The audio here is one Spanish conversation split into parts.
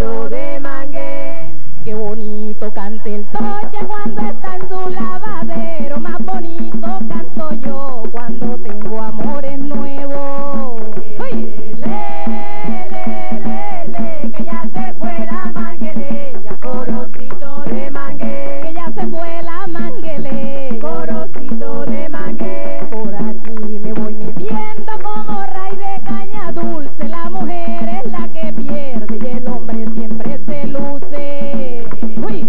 Corocito de Mangue. Qué bonito canta el toche cuando está en su lavadero. Más bonito canto yo cuando tengo amores nuevos. ¡Uy! Que ya se fue la mangueleña. Corocito de Mangue. Que ya se fue la mangueleña. Corocito de Mangue. Por aquí me voy metiendo como ray de caña dulce. La mujer es la que pierde y el hombre siempre se luce. ¡Uy!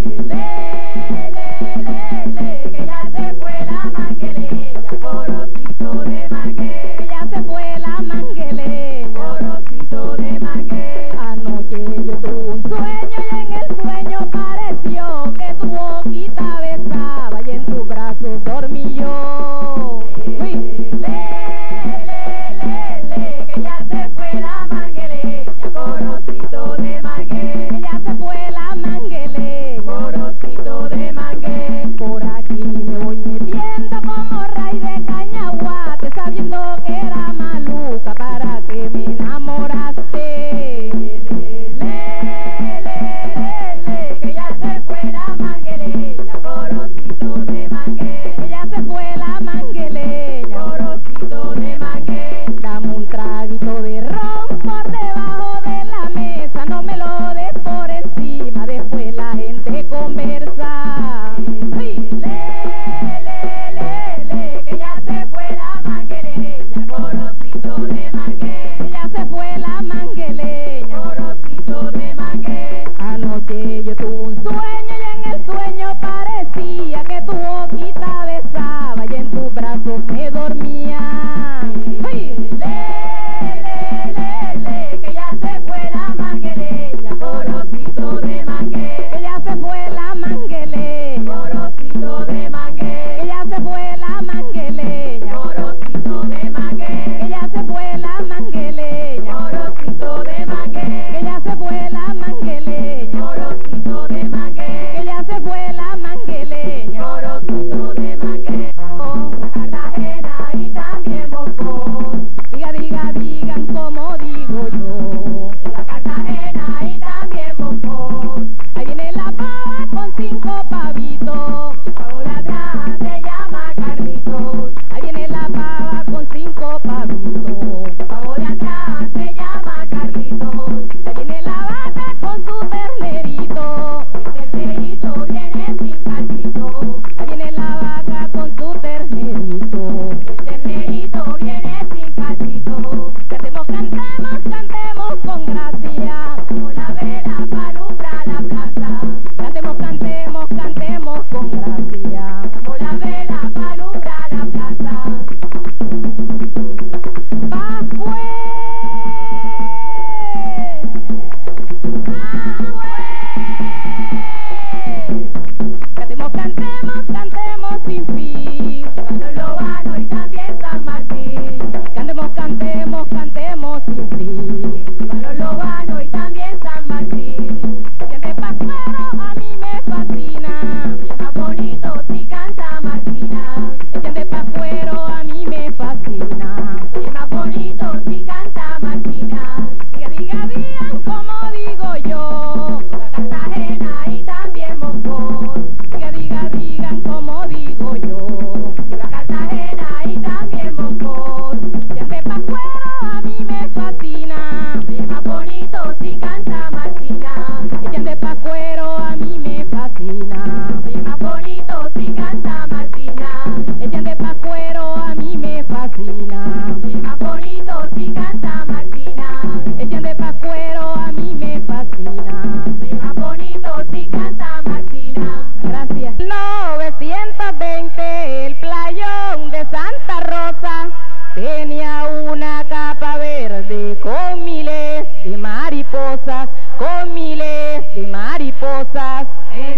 Que ya se fue la mangueleña. Corocito de Mangue. Que ya se fue la mangueleña. Corocito de Mangue. Anoche yo tuve un sueño y en el sueño pareció que tu boquita besaba y en tus brazos dormí yo. ¡Uy! Que ya se fue la mangueleña. Corocito de Mangue. Que ya se fue la mangueleña. Corocito de Mangue. Por aquí me voy metiendo como ray de cañaguate, sabiendo que era maluca para que me enamoraste. Que ya se fue la mangueleña. Corocito de Mangue. Que ya se fue la mangueleña. Corocito de Mangue. Dame un traguito de ron por debajo de la mesa, no me lo des por encima, después la gente conversa. ¡Uy! Que ya se fue la mangueleña. Corocito de Mangue. Que ya se fue la mangueleña. Corocito de Mangue. Anoche yo tuve un sueño y en el sueño parecía que tu boquita besaba y en tus brazos me dormía. ¡Uy! Que ya se fue la mangueleña. Corocito de Mangue. Que ya se fue la mangueleña. Corocito de Mangue. Que ya se fue la mangueleña. Corocito de Mangue. Que ya se fue la mangueleña. Corocito de Mangue. Que ya se fue la mangueleña. Corocito de Mangue. Que ya se fue la mangueleña. Corocito de Mangue. Oh, Cartagena y también Bocón. digan como digo yo. La Cartagena y también Bocón. Ahí viene la pava con 5 pavitos. Pavo de atrás se llama Carlitos. Ahí viene la pava con 5 pavitos. Pavo de atrás se llama Carlitos. Ahí viene la vaca con su ternerito. El ternerito viene sin cachito. Ahí viene la vaca con su ternerito. El ternerito viene sin cachito. Cantemos, cantemos, cantemos con gracia. Como la vela pa' alumbrar la plaza. Cantemos, cantemos, cantemos con gracia. Como la vela pa' alumbrar la plaza. ¡Pascue! Cantemos, cantemos, cantemos sin fin. Los Lobanos y también San Martín. Cantemos, cantemos, cantemos sin fin. Los Lobanos y también San Martín. Gente pascuero a mí me fascina. Es más bonito si canta Martina. Gente pascuero a mí me fascina. Es más bonito si canta Martina. Digan como digo yo. La Cartagena y también Bocón. Digan como digo yo. La Cartagena y también Bocón. Gente pascuero a mí me fascina. Es más bonito si canta Martina. Gente pascuero a mí me fascina. Es más bonito si canta Martina. Gente pascuero a mí me fascina. Es más bonito si canta Martina. Gente pascuero a mí me fascina. Es más bonito si canta Martina. Gracias. 1920 el playón de Santa Rosa tenía una capa verde con miles de mariposas, con miles de mariposas. En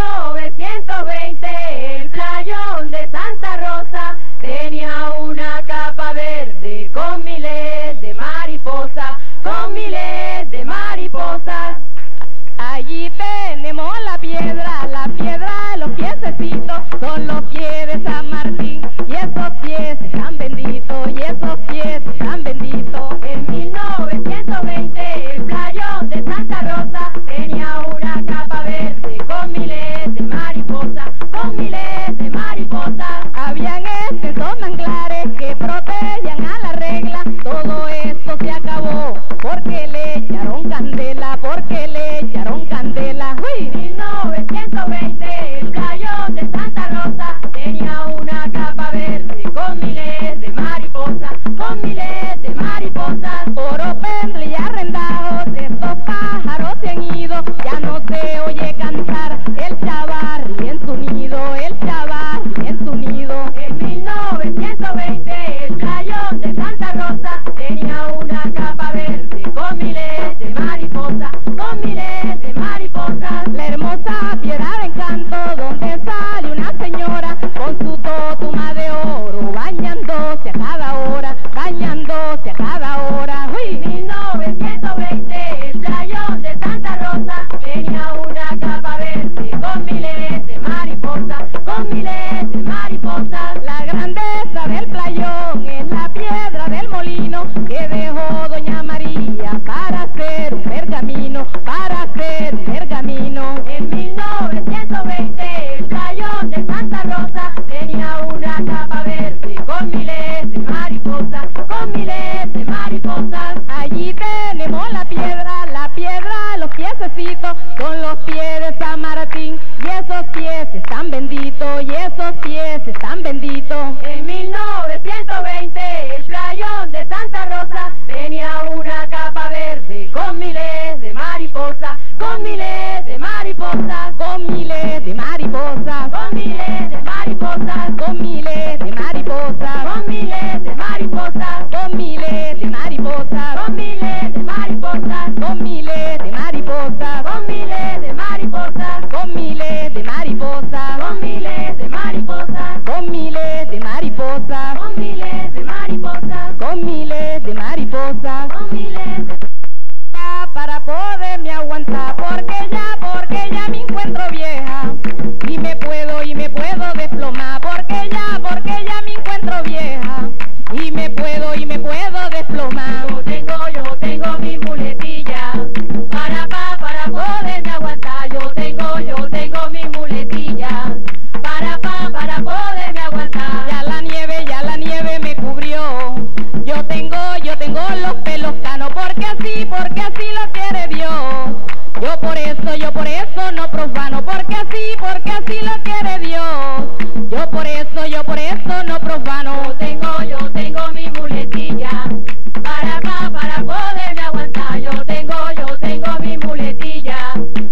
1920 el playón de Santa Rosa tenía una capa verde con miles de mariposas, con miles de mariposas. Allí tenemos la piedra de los piececitos, son los pies de San Martín, y esos pies están benditos, y esos pies están benditos. En 1920 el playón de Santa Rosa candela, todo esto se acabó, porque le echaron candela, porque le echaron candela. ¡Uy! 1920 el playón de Santa Rosa tenía una capa verde con miles de mariposas, con miles de mariposas. Oro, pendle y arrendados, estos pájaros se han ido, ya no se oye cantar el chavarri en su nido, el chavarri en su nido. En 1920 el playón de Santa Rosa tenía una capa verde con miles de mariposas, con miles de mariposas. La hermosa piedra de encanto donde sale una señora con su totuma de oro, bañándose a cada hora, bañándose a cada hora. ¡Uy! 1920 el playón de Santa Rosa tenía una capa verde con miles de mariposas, con miles de mariposas. La grandeza del playón es la piedra del molino que dejó doña María para hacer un pergamino, para hacer un pergamino. En 1920 el playón de Santa Rosa tenía una capa verde con miles de mariposas, con miles de mariposas. Allí tenemos la piedra, los piececitos, son los pies de San Martín, y esos pies están benditos, y esos pies están benditos. En 1920 el playón de Santa Rosa tenía una capa verde con miles de mariposas, con miles de mariposas, Con miles de mariposas, con miles de mariposas, con miles de mariposas, con miles de mariposas, con miles de mariposas, con miles de mariposas, con miles de mariposas, con miles de mariposas, con miles de mariposas, con miles de mariposas, con miles de mariposas, con miles de mariposas, con miles de mariposas. con miles de Para poderme aguantar, porque ya me encuentro vieja y me puedo desplomar, porque ya me encuentro vieja y me puedo desplomar. Yo tengo mi muletilla para poderme aguantar. Yo tengo mi muletilla para poderme aguantar. Ya la nieve me cubrió. Yo tengo los pelos canos, porque así lo quiere Dios. Yo por eso no profano, porque así lo quiere Dios. Yo por eso no profano. Yo tengo mi muletilla para poderme aguantar. Yo tengo mi muletilla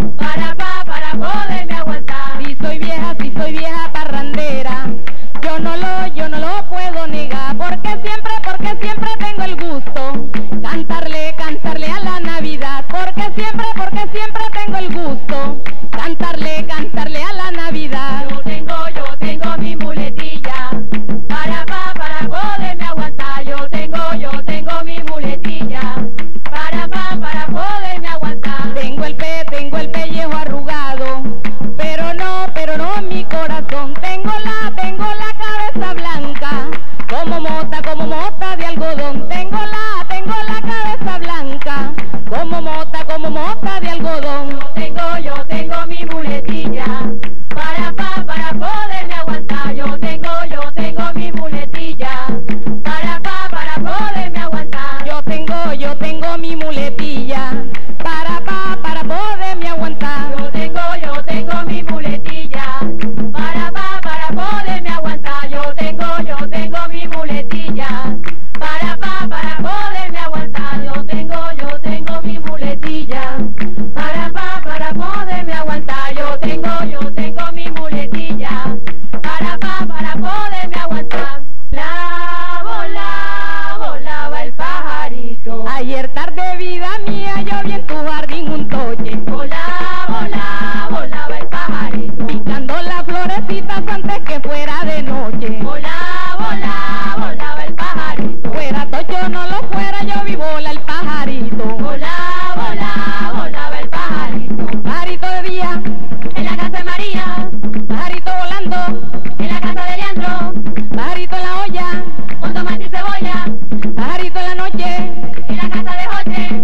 para poderme aguantar. Si soy vieja parrandera, yo no lo puedo negar, porque siempre tengo el gusto cantarle a la Navidad, porque siempre tengo el gusto cantarle a la Navidad. Yo tengo mi muletilla para poderme aguantar. Yo tengo mi muletilla para poderme aguantar. Tengo el pellejo arrugado, pero no mi corazón. Tengo la cabeza blanca, como mota de algodón. Tengo la cabeza blanca, como mota de algodón. Yo tengo mi muletilla para poderme aguantar. Yo tengo mi muletilla para poderme aguantar. Yo tengo mi muletilla para poderme aguantar. Yo tengo mi muletilla para poderme aguantar. Yo tengo mi muletilla para poderme aguantar. Yo tengo mi muletilla para poderme aguantar. Yo tengo mi muletilla para poderme aguantar. Volaba el pajarito. Ayer tarde, vida mía, yo vi en tu jardín un toche, Volaba el pajarito. picando las florecitas antes que fuera de noche. Volaba el pajarito. Fuera tocho no lo fuera, yo vi vola el pajarito. Volaba el pajarito. Pajarito de día, En la casa de María, pajarito volando, en la casa de Leandro, pajarito en la olla, con tomate y cebolla, pajarito en la noche. en la casa de José.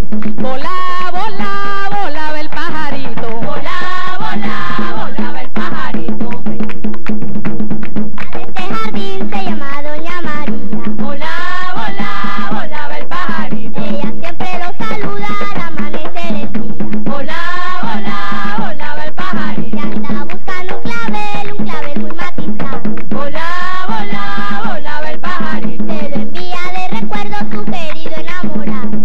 Volaba el pajarito. Volaba el pajarito. Este jardín se llama Doña María. Volaba enamorar.